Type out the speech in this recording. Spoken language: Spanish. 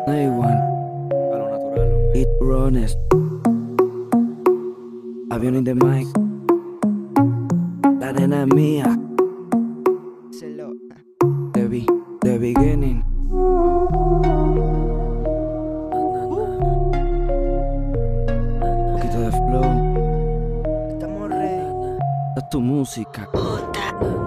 A1, A lo natural, hombre. It Runners, Avión in the mic, la arena es mía, the beginning. Un poquito de flow, Estamos ready. esta es tu música.